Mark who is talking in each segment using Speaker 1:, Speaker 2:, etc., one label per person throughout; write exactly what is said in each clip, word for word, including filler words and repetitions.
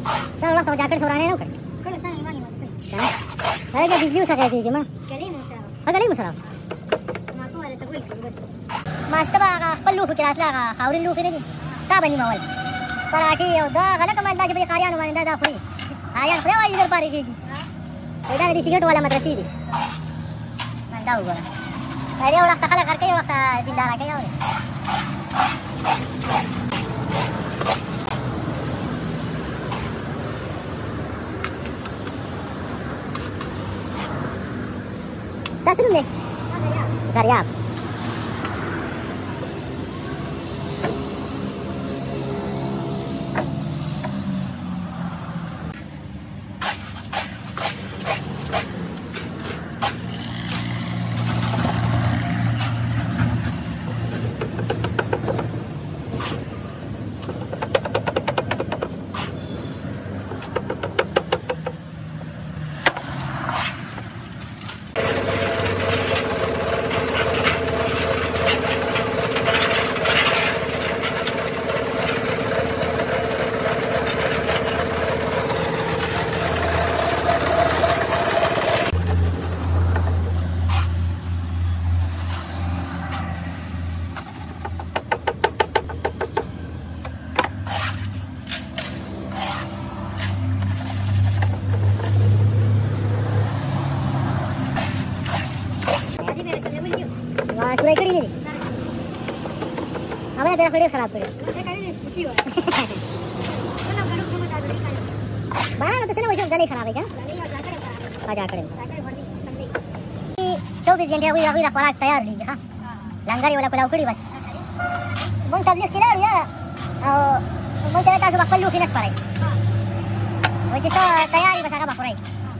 Speaker 1: Sa ulah tahu jaket sorane no kan.
Speaker 2: Kalau sana imangi mau kan.
Speaker 1: Kan. Saya jadi view saya di mana.
Speaker 2: Kali mau sa.
Speaker 1: Pagaling mo sa.
Speaker 2: Mako ada sabul kan.
Speaker 1: Mas ta ba ka pallu fikirat la ka hawrin lu fikirin. Ta bani mawal. Parati da gala kamal da jab qariyan wa da da khuri. Ayan khre wa idhar pari ki. Eda di sigaret wala madrasi di. Nanda huwa. Ayo ulah takala karke ulah ta jindara ke ya. Tasrum deh. Saryap. सुराई कड़ी मेरी अब मेरा वीडियो खराब कर बना तो सुनो वो गले खराब है क्या आ जा करे चौबीस घंटे हुई हुई खुराक तैयार ली हां लंगरी वाला पुलाव कड़ी बस मन तबलीग किला या और मन तेरा का सुबह पल्लू फिनिश पड़ाई वो जैसा तैयारी बस आगा पड़ाई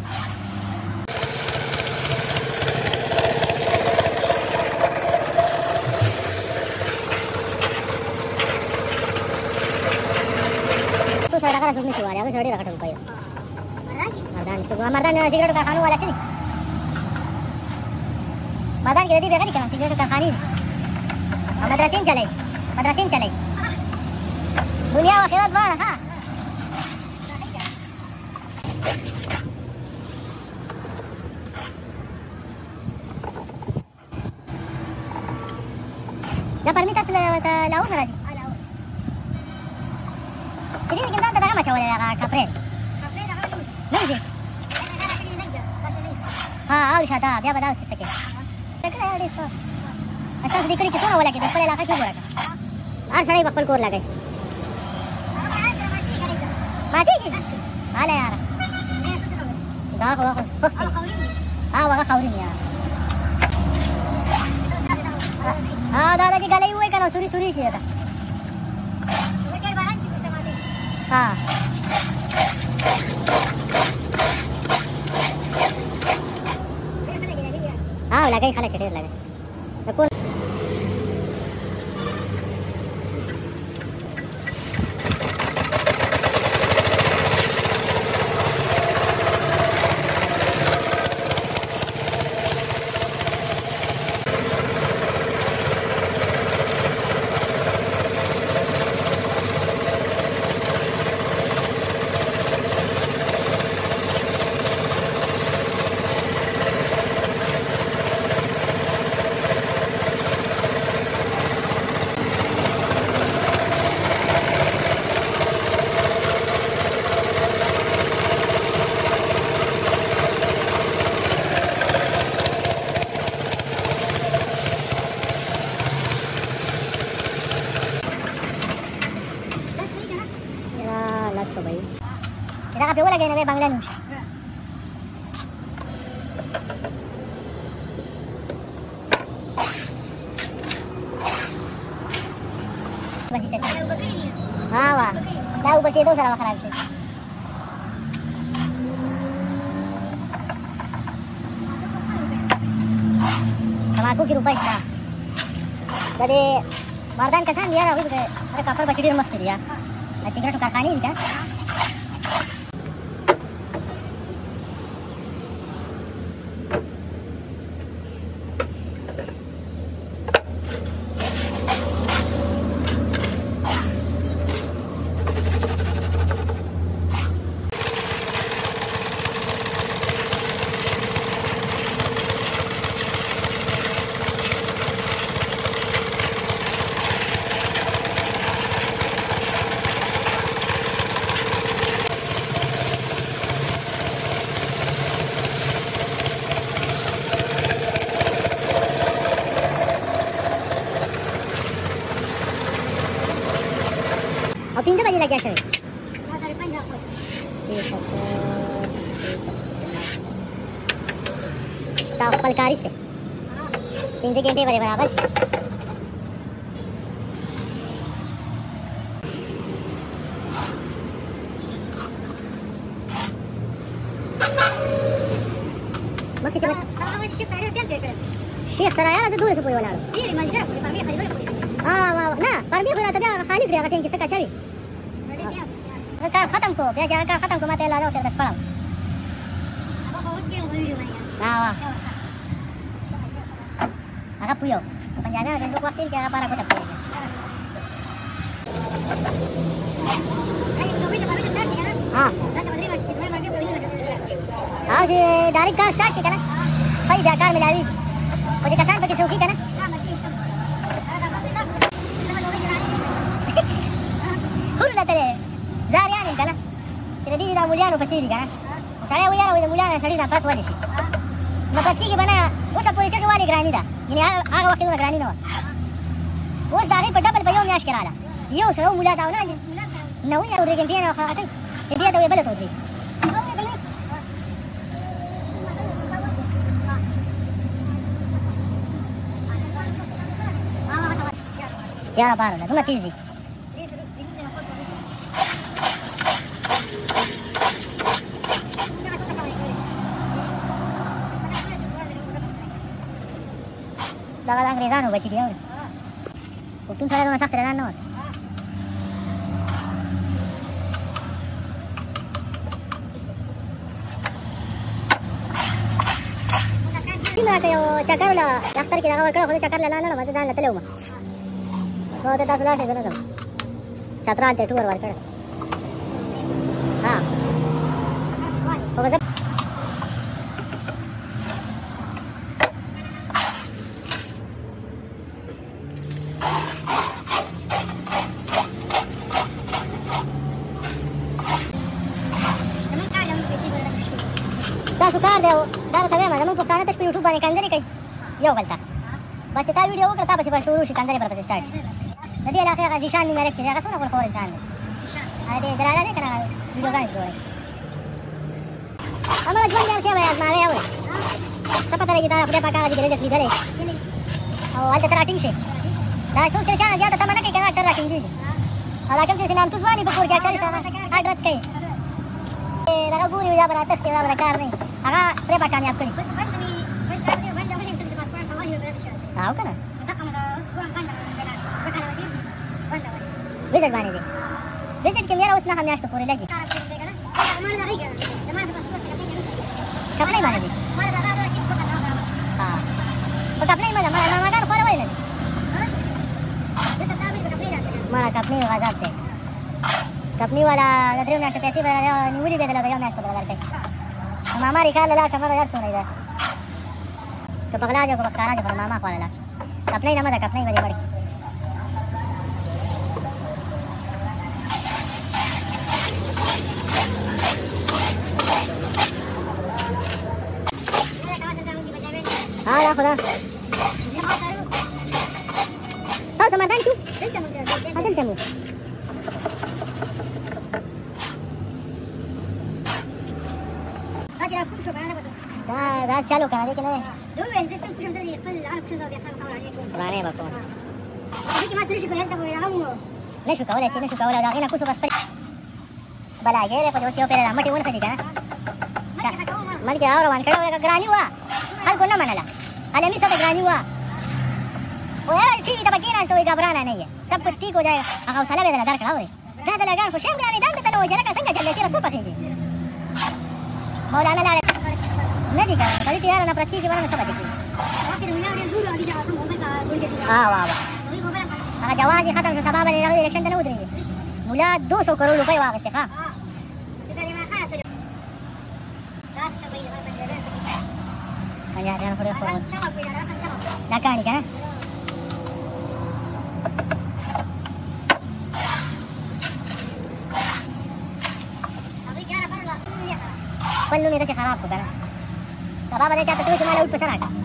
Speaker 1: saya rasa sudah siapa, aku sudah dekat dengan kau. Mardan, semua Mardan sigaret kakanu wala sini. Mardan kita di berkali kan sigaret kakani. Madrasin cale, madrasin cale. Dunia akhirat mana, ha? Dah permitas laut lagi. Ini kita tak ada macam mana kapre. Kapre dah ada. Nanti. हाँ और शादा क्या बताओ उससे सके देखा यार इसको अच्छा से दिक्कत कितना बोला कि बकल इलाका क्यों बोला था और सड़े बकल कोर लगे माटी की हाल यार दा को को हां वगा खावरी यार हां दादाजी गले हुए कनो सुरी सुरी किया था हाँ हाँ लगे खाले कटे लगे तो कौन Kita kape wala gaya na banglan. हाँ वाह, dah ubah itu salah makan lagi. Sama aku kira baik dah. Jadi Mardan kesan dia aku ada kapal baca di rumah dia. Nasi kira tukar kani kan? Staff palkaris deh. Tinggi gede pada berapa? Masih cepat.
Speaker 2: Kalau kamu di shift saya dia dia.
Speaker 1: Syekh Saraya ada dua sepuluh wala.
Speaker 2: Dia masih gerak, tapi dia kali dulu.
Speaker 1: Ah, wah. Nah, parmi guna tapi खाली गया कहीं किसका चाबी? कार खत्म को क्या जाकर खत्म को मत ला दो से दस पड़ा.
Speaker 2: Apa kau dia वीडियो बनाया?
Speaker 1: Nah, wah. Agak puyo. Penjaga untuk waktu kira para kota puyo.
Speaker 2: Ayo kita bisa bisa nasi kan?
Speaker 1: Ah.
Speaker 2: Nanti menerima sedikit main main dia ini.
Speaker 1: Ah, si dari car start की करना. भाई जाकर मिलावी. मुझे कसान पे किसी की करना.
Speaker 2: Selamat tinggal. Ada apa sih? Selamat orang jalan.
Speaker 1: Kulla tele. Zarian करना. तेरे दी दा मुलियानो पसीरी करना. सारे मुलियानो वो मुलियानो सड़ी ना पात वाली. मतलब की बना वो सब पूरी चीज वाली ग्रानी दा. यानी आगे वक्त में ग्रानी ना. वो दागी पे डबल पे यो मैच कराला. ये उसे वो मुलिया दाव ना. नौ या उधर के बिया ना खाते. ये बिया तो ये बलत होती. क्या बार है तुम तीजी लगा अंग्रेजान हो बची दिया और तुम सारे तो सख्त रहना ना किला के चक्कर ला दफ्तर की जगह कर खुद चक्कर लाना ना मत जान लेते लो मा तो ते दस लाख देना तुम छात्रा आते टूर वर्क कर हां तो बस दा सुकार दे दा तबे मा जमन पुस्ताना तक यूट्यूब बाने कंजरी कई यो गलता बस ता वीडियो करता बस बस शुरू शिकंजरी पर बस स्टार्ट नदी इलाके का जिशान में मेरे चेहरा का सुना पर इंसान अरे जलाला ने करा वीडियो का जोड़े हमारा जीवन यार क्या है मारे आओ सब पता लगी था अपने पका जी जल्दी करे और आज तेरा टिंग से दा सोच के जाना ज्यादा तमन्ना के करा कर रखी जी और आके जैसे नाम तुझवानी बपुर क्या चल सामान आठ रात कई ए लगा पूरी वजह बना तक के वाला कार नहीं आगा तेरे पका नहीं आप करी आओ का ना विजिट बाने दे विजिट के मेरा उसना हम आज तो पूरी लगी कब नहीं बाने दे हां तो कब नहीं मजा मजा मजा खोले वही नहीं मारा कब नहीं वाला जाते कपनी वाला लदरे में तो पैसे वाला निवली दे दिला मैं इसको बदल के मामा रिकाल ला सफर यार सुन इधर तो पगला जो को बखाना जो मामा वाला ला कपने ना मजा कपने वाली बड़ी हां ला खुदा तो समाधान तू अदन तमु दा दा चालू करा दे कि नहीं
Speaker 2: دول وين زي سنكون جنب ذي قل أنا كنت أبي أخاف أخاف عليكم.
Speaker 1: पुराने बकवास
Speaker 2: هذيك ما تدري شو قلت أبوي أمه.
Speaker 1: ليش ولا شيء ليش ولا داغينا كوسو بس بلا غيره په اوسيو پیره مټي ونه خدي کنه ملګری اور وان کړه وګ ګرانی وا خلکو نه منله علمي څه ګرانی وا او یار ټي وی ته بګینا ته غبرانا نه सब कुछ ठीक हो जाएगा هغه وساله به در کړه وره دا د لګان خو شیم ګرانی دان ته لو جره څنګه چلې سره څه پخېږي مولانا لاله نه دي کنه کله تیار نه پرتی کې ورنه څه پخېږي
Speaker 2: لكن من يوم يزور هذيك أصلا مو بنتا قول لي.
Speaker 1: ها وا وا هغه جواز ختم شو سبب لري الیکشن ته نه ودرېږي مولا دو سو کروڑ روپے واغسته ها Kanya jangan kuda so. Nak kani kan? Perlu ni dah kharap kan? Sebab ada jatuh tu cuma laut besar kan?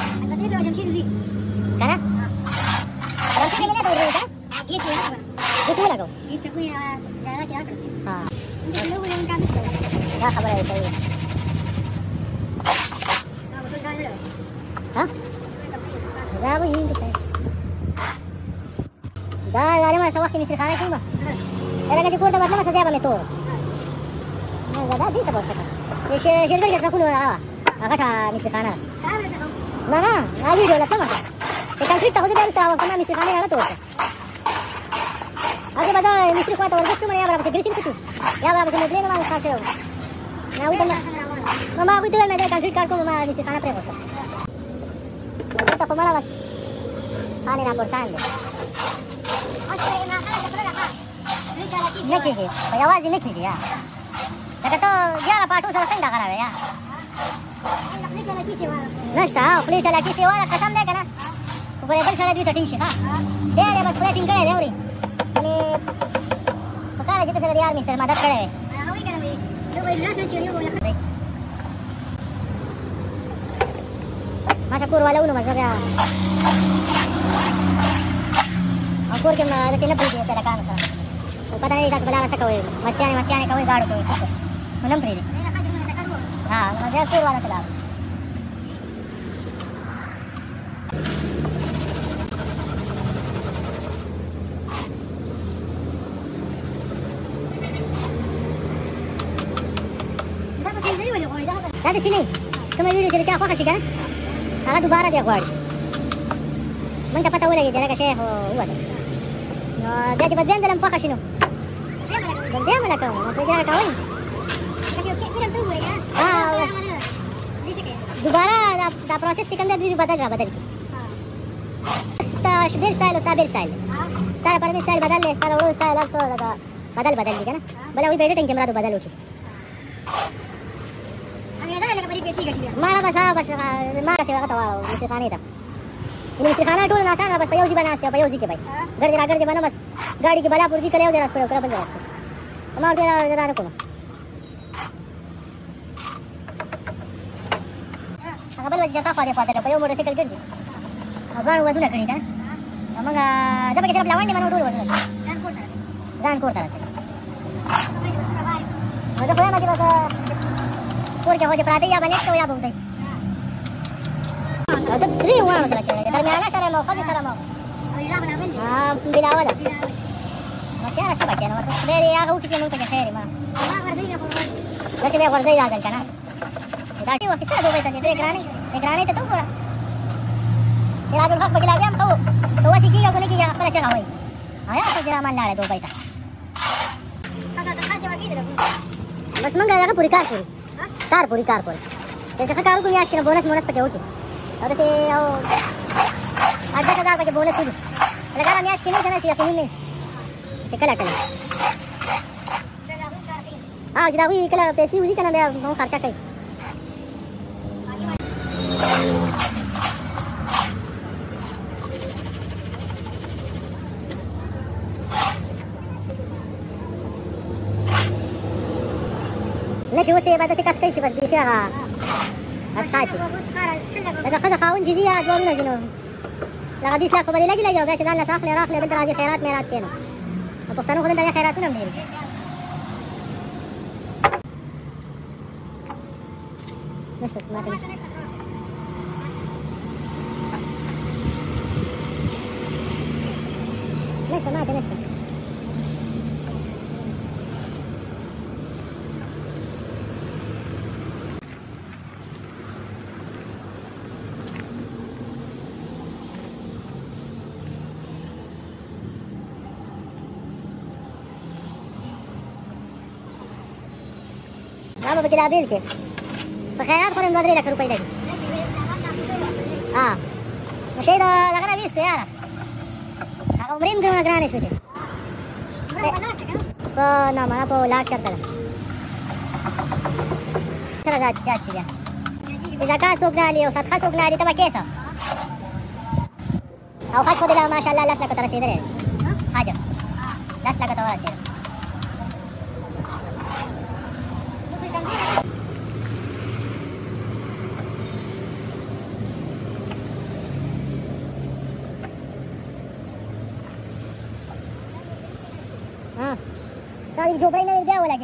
Speaker 1: Kana? Kalau sini ni tu kan? اسمه لك
Speaker 2: يستقوي جالك يا أكل
Speaker 1: ها
Speaker 2: أنت في الأول يوم كان مشكلة
Speaker 1: لا خبر يا سيدي
Speaker 2: أنا بقول كان له
Speaker 1: ها لا ابو يين كده دا لما سواك مصر خانه كيما انا كنت كورته بدل ما سجابه متور ما دا دي تبغى سكا ايش شركه كده كله اه هغه مصر خانه
Speaker 2: تعال نسقو
Speaker 1: ما ما ما فيديو لا سما الكونكريت تاخذ بالك تاع كنا مصر خانه على طول هذا بدا مصر خانه ورجعت من يا بابا تجلس كنت يا بابا كنا بلين ما نخافوا ما هو ده ما ما قلت لما ده كونكريت كاركو ما مصر خانه بريبوس انت كمان بس خانه نا برسان نکي دي په یوازې نکي دي یا لکه ته یاره پاټو سره څنګه غلاوې یا نشته او خولې چلاکي سیواله قسم دی که نه وګورې بل سړی دوی ته ټینګ شي ښه دی دی بس خدای ټینګ کړی دی اورې یعنې پکار ده چې ته سره د یار مې سره مدد کړی وی ماشه کور والا ونو مزه بیا او کور کې داسې نه پرېږدي سړکانو سره پتا نه تاسو بلاله څه کوئ مستیانې مستیانې کوئ ګاډو کوئ څه کوئ نو نه هم پرېږدي ها نو بیا کور والا ته لاړو دا داسې نه وي کومه ویډیو چې د چا خوښه شي که نه هغه دوباره بیا غواړي موږ ته پته ولګي چې لکه شیخ ووته نو بیا چې به دویم ځل هم خوښه شي نو بیا مله کوم نو سجاره کوئ دوباره دا دا پروسس چې کوم دی دوی بدل را بدل کړي ستا بېل سټایل او ستا بېل سټایل ستا لپاره مې سټایل بدل دی ستا وړو سټایل هر څه لکه بدل بدل دي که نه بله هغوی به ایډیټینګ کې مرادو بدل وکړي ماړه بس هغه بس ما رسې هغه ته واړو مصرخانې ته یعنې مصرخانه ټول ناسانه بس په یو ځای به ناست دی او په یو ځای کې به ګرځې را ګرځې به نه بس ګاډي کې بلا پورځي کله یو ځای راس کړی او کله بل ځای راس کړی ما ورته را نه کوم هغه بل وجه تا خوا دې خوا ته په یو موټر سایکل ګرځي او ګاڼو ودونه کړي که نه نو موږ زه پکې صرف لاونډې منو ټول ودونه ځان کور ته رسوي نو زه خو وایم چې بس کور کې خو چې پراته یا به نیټ کوو یا به وځئ او ته درې واړو سره چړی دی درمیانه سره یم او ښځې سره یم بلاوله بس یاره څه به کښېنو بس خدای دې هغه وکړي چې مونږ پکې خیر یم داسې بیا غورځئ دا ځل که نه دا ټي وکړي څه دوبۍ ته ځې درې ګرانۍ دې ګرانۍ ته ته وګوره سراجالحق پکې لا بیا هم ښه و که وسې کېږي او که نه کېږي هغه خپله چغه وایي او یا ښه ګرامان لاړی دوبۍ ته بس مونږ هغه پورې کار پورې کار پورې کار پورې چې ښه کار وکړو میاشت کې نه بونس مونس پکې وکړي او داسې یو اټ دس هزار پکې بونس وکړي لکه هغه میاشت کې نه وي که نه چې یقیني نه وي چې کله کله ها چې د هغوی کله پیسې وځي که نه بیا هم خرچه کوي نه چې اوس یې به داسې کس کوي چې بس بیخي هغه اسخا شي لکه ښځه خاوند چې ځي یا دوه ورونه ځي نو لکه بیس لاک خو به دې لګي لګي او بیا چې ځان له څه اخلي راخلي دلته راځي خیرات میرات کوي نو د پښتنو خو دلته بیا خیراتونه هم ډېر دي نشته ماته نشته نشته ماته نشته دا به پکې دا بیل کې په خیرات خو هم دوه درې لکه روپۍ لګي ها نو شی د دغه نه ویستو یاره هغه عمرې هم دونه ګرانې شوې چې په نه مړه په لاک چېرته ده سره زیات زیات شي بیا چې زکات څوک نه اخلي او صدقه څوک نه اخلي ته به کې څه او حج خو دې له ماشاءالله لس لکو ته رسېدلی دی حج لس لکو ته ورسېده हां काल झोपड़ी नहीं गया वाला के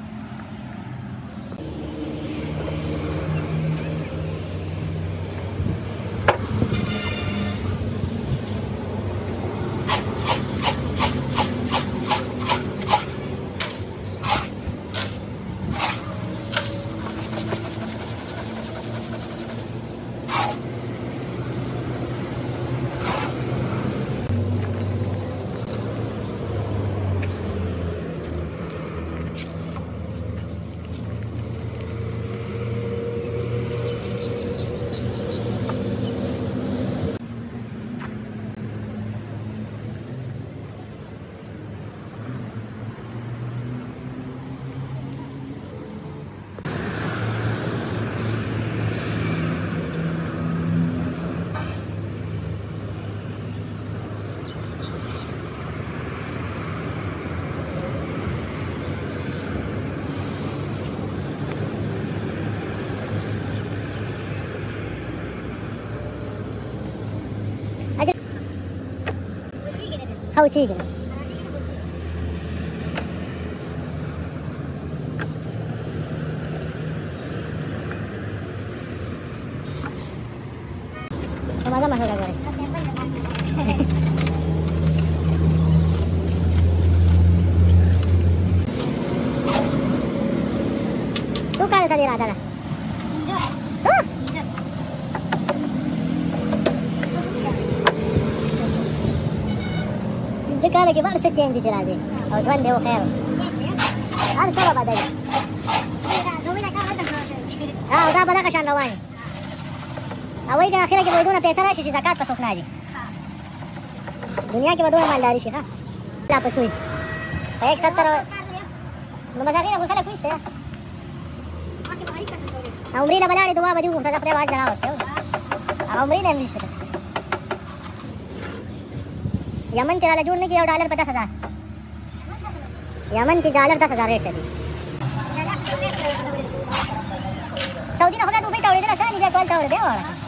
Speaker 1: खाऊ ठीक है माझा मसाला करे तू काय झाली Radha Jika lagi baru sekian di jalan ini, oh tuan dia oke. Ada salah pada dia. Ah, udah pada kesan lawan. Awal kan akhirnya kita berdua pesa lah, sih zakat pasok nadi. Dunia kita berdua mandari sih, ha? Lapa sui. Ek sattar. Memasak ini aku salah kuis ya. Umri la balari dua baju, tak apa wajah lawas. Umri la mesti. Yemen के dollar जोड़ने की और डॉलर पचास हजार यमन की डॉलर दस हजार रेट है सऊदी ना होगा तो भाई तोड़ देना सर मुझे कॉल तोड़ दे और